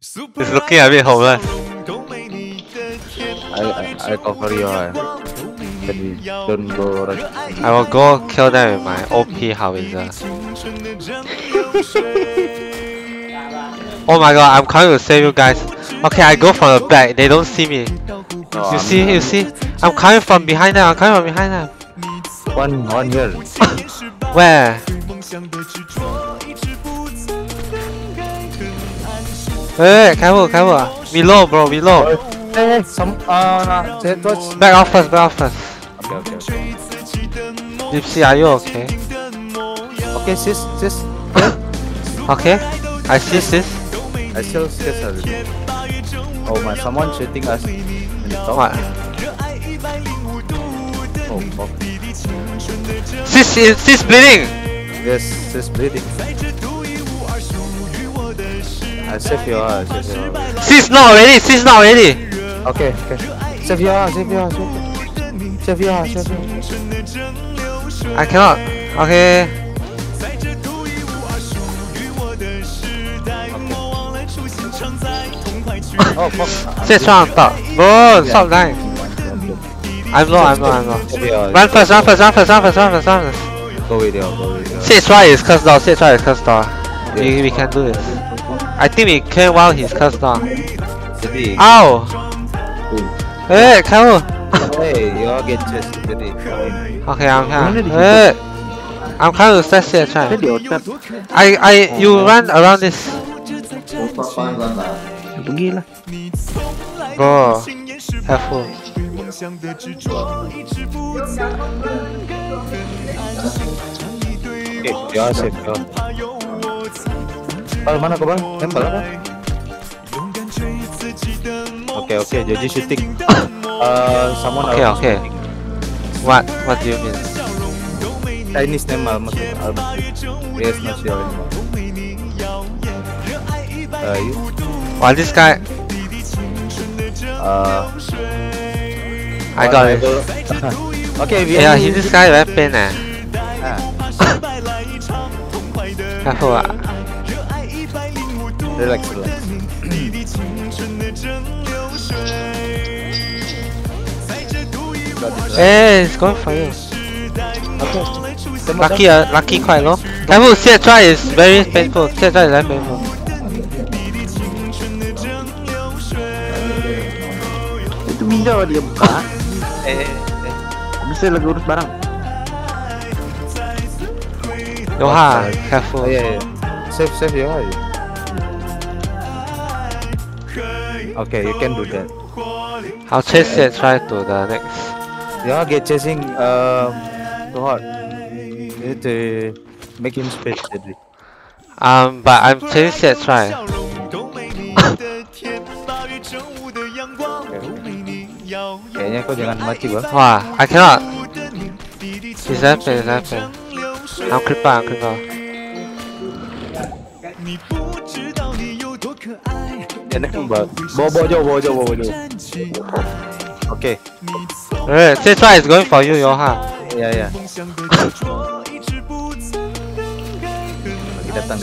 He's looking a bit homeless. I cover your eye. Don't go rush. I will go kill them with my OP howitzer. Oh my god, I'm coming to save you guys. Okay, I go from the back, they don't see me. No, You see? I'm coming from behind them, One here. Where? Wait, careful. Below, bro, below. Hey, some Back off first. Okay. Gypsy, are you okay? Okay, sis. Okay, I see sis. I still scared her. Oh my, someone shooting us in the top. What? Oh fuck. Sis bleeding! Yes, sis bleeding. I save your heart. Sis not ready! Okay. Save your heart. I cannot. Okay. Oh fuck. Sis on top. Bro, stop dying. I'm low. Run first. Go with you. Sis right is cursed down. We can do this. I think we can while he's cursed down. Ow! Hey, careful! Hey, you all get chased. Okay, I'm here. Hey! I'm coming to set Sis try. You run around this. Go. Careful. Okay, you are safe. Mana kau bang? Tembak apa? Okay, Joji shooting. Someone Okay. What do you mean? Chinese name almost. Yes, not sure anymore. You? Well, this guy. I got it. Okay, Yeah, this guy very pain Careful. Relax. Hey, it's going for you. Okay. Lucky quite low. Careful, Sis try is very painful. Itu minjau dia buka. Bisa lagi urus barang. Yoha, careful. Yeah. Save your eye. Okay, you can do that. I'll chase Sis try to the next. Yeah, get chasing too hard. You need to make him space deadly. But I'm chasing Sis try. Kayaknya kau jangan mati bang. Wow, I cannot. He's happen. I'm creeper. Enak bang. Bawa jauh. Okay. Sis try is going for you, Yoha. Yeah. Lagi datang.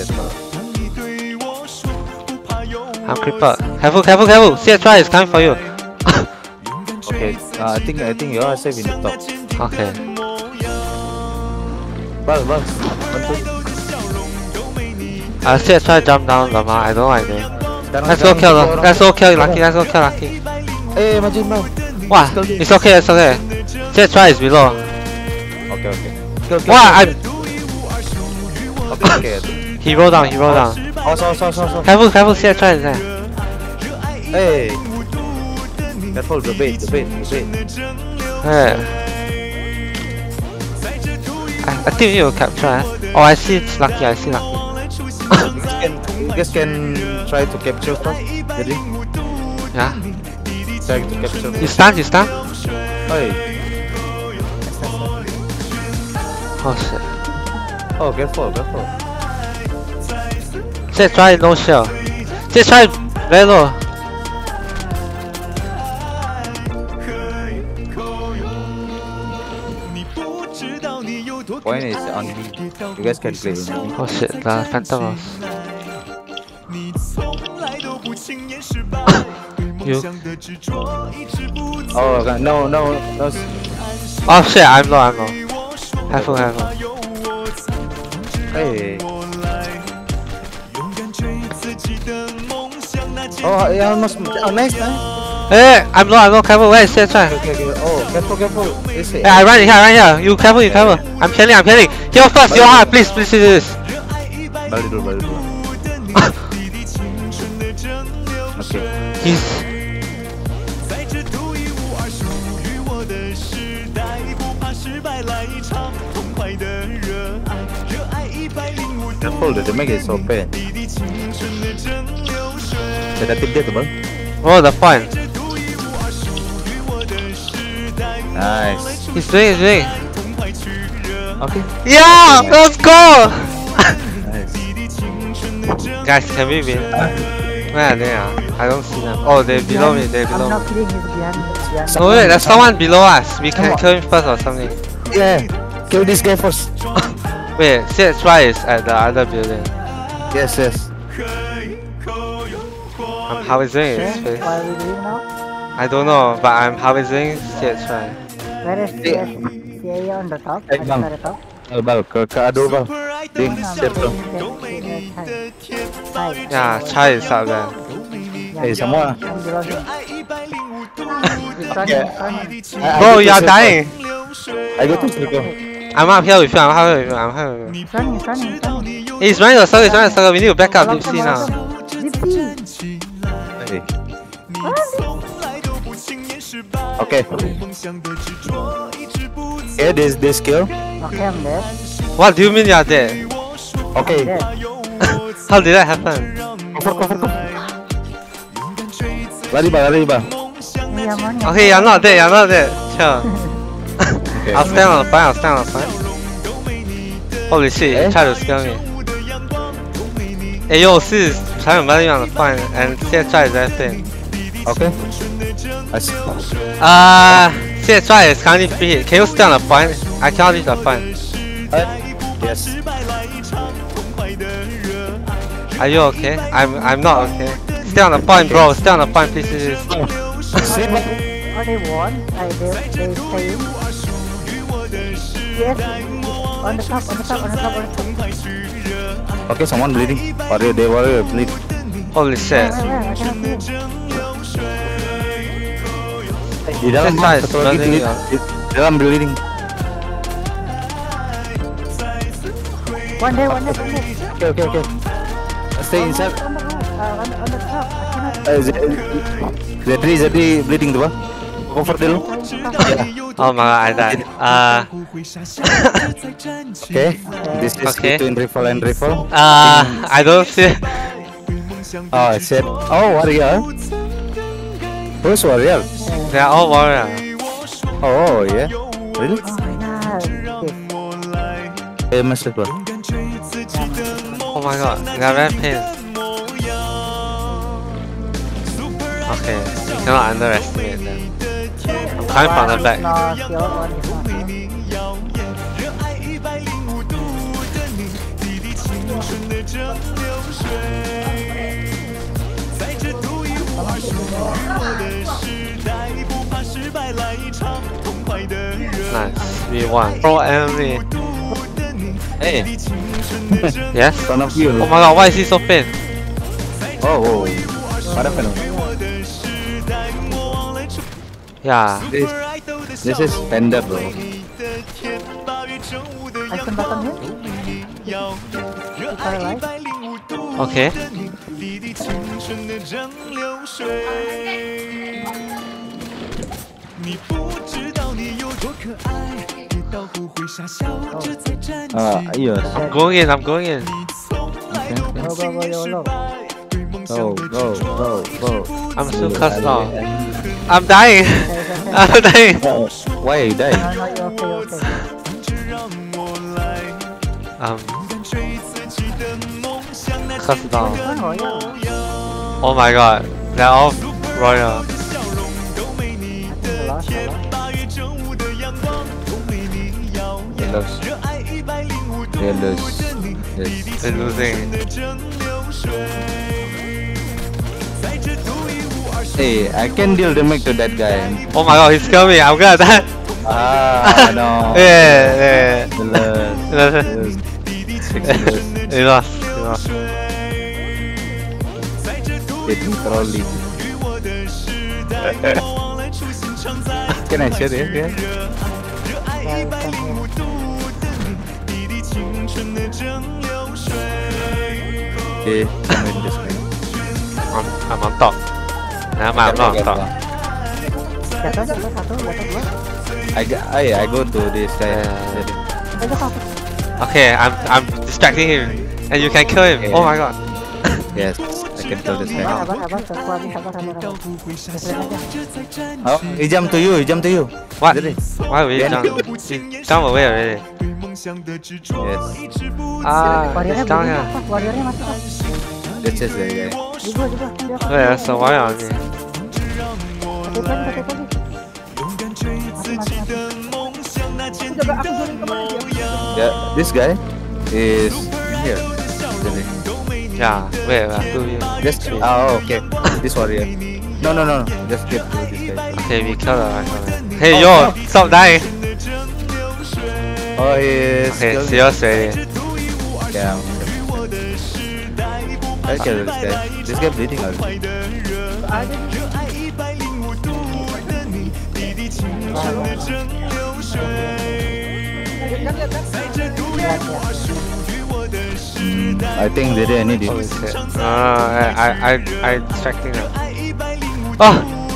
I'm creeper. Careful. Sis try is coming for you. Okay. I think you are safe in the top. Okay. Bang. Sis try jump down, Lama. I don't know anything. Let's go kill Lucky. Eh, Majin bang. Wow, it's okay. Sis try is below. Okay. Wow, Okay. he rolled down. Also. Careful, Sis try is there. Hey. Careful, the bait. Hey. I think you will capture. Oh, I see Lucky. You guys can try to capture first. Jadi, Yeah. try to capture. You stun? Hey. Oh shit. Oh, careful. Sis try no shell. Sis try very low. Point is on me. You guys can play with me. Oh shit, the Phantom was. You. Oh, okay. No. Oh shit, I'm low. Careful. Hey. Oh, yeah, almost. Oh, nice. Hey, I'm low. Careful. Wait, stay try. Okay. Oh, careful. Hey, I run here. You careful. I'm killing. Heal first. Heal hard. Please do this. Balik dulu. Okay. He's. Careful, the make it so pain. Ada tip dia tu bang. Oh, the point. Nice. He's doing. Okay. Yeah, let's go. Nice. Guys, can we win? Where are they? I don't see them. Oh, they're below me. I'm not kidding, he's behind. No, wait, there's someone below us. We can kill him first or something. Yeah. Kill this guy first. Wait, CH is at the other building. Yes. I'm harvesting his Okay, face. what are we doing now? I don't know, but I'm harvesting CH. Where is CIA on the top? Hey, At bang. the top? Bal, ke ado bal. Ding, No, step tu. Yeah, Chai is out there. Eh, semua. I'm below him. He's Okay. running. Bro, you are dying. I go to circle. I'm up here with you. I'm here with you. He's running. He's running the circle. We need to back up Deep Sea now. Dipsy! Hey. Okay. Yeah, this kill. Okay, I'm dead. What do you mean you are dead? Okay. Dead. How did that happen? Cover. Lari bal. Hey, I'm running. Okay, you're not dead. Chill. Okay. I'll stand on the fire. Holy shit, Eh? he tried to scare me. Hey yo, sis, trying to run on the fire and CH is that thing. Okay. I see. CH is currently free hit. Can you stay on the point? I cannot reach the point. Yes. Are you okay? I'm not okay. Stay on the point, bro. Stay on the point, please. Oh, they won? They stay in? Yes, on the top. Okay, someone bleeding. Warrior bleed. Holy shit. Where? I cannot see him. Di dalam That's nice, satu lagi running bleed. ya. Di dalam bleeding. One day. Okay. Stay inside. On the top. I cannot. Zedri bleeding tu bang. Cover dulu. Oh my god, I died. Okay. This is Okay. between rifle and rifle. I don't see. Oh, I said. Oh, warrior. Who's warrior? They are all warrior. Oh, yeah. Really? Oh my god. Eh, master bang. Oh my god, they are very pissed. Okay, you cannot underestimate them. I'm coming from the back. No, the other one is not. Nice, we won. Pro enemy. Hey, Yes? front of you. Oh my god, why is he so pissed? Oh. What happened? Yeah. This is panda, bro. Action button here? If I like. Okay. Yes. I'm going in. Go, YOLO. Go. I'm still cussed off. I'm dying. I'm dying. Why you die? No, you're okay. Cussed off. One royal. Oh my god. They're all royal. I think the last. Yes. They're losing. Hey, I can deal damage to that guy. Oh my god, he's coming. I'm gonna die. No. Yeah. Less. He lost. Hitting trolley. Can I share it? Yeah. Okay, I'm in this way. I'm on top. Nah, I'm not on top. Jatuh satu. I go to this guy. Okay, I'm distracting him, and you can kill him. Okay. Oh my god. Yes, I can kill this guy. Abang, sabar. Oh, he jumped to you. What? Did he? Why will you Then- jump? He jump away already. Yes, Ah, Warriornya he's down belum here. apa, warriornya masih apa? that's just the guy. Juga. Dia apa? Wait, there's a warrior on me. Satu lagi. Masih. Aku join kemana dia? Yeah, this guy is here. Really. Yeah, wait, two you. Just okay. This warrior. No. Just get to this guy. Okay, we kill the rifle. Hey, yo, stop dying. Oh, he is. Okay, killing- serious ready. Yeah. I kill this guy. This guy bleeding already. I think they didn't need Holy it. shit. I distracting them. Oh!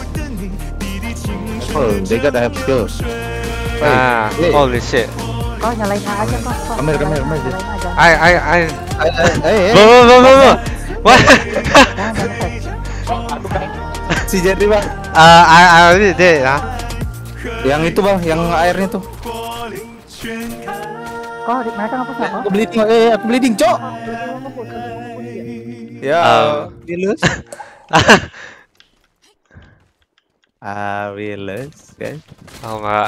Oh, they gotta have skills. Ah, hey. holy shit. Oh, nyalain aja kok. Come here. Nyalain aja. I. Hey. Whoa. What? Si Jerry bang. I already did, huh? Yang itu bang, yang airnya tuh. Kok mereka ngapus apa? Aku bleeding, aku bleeding, cok. Ya, Wilus. Wilus, guys. Oh my.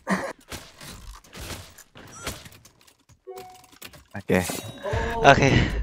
Oke. Okay.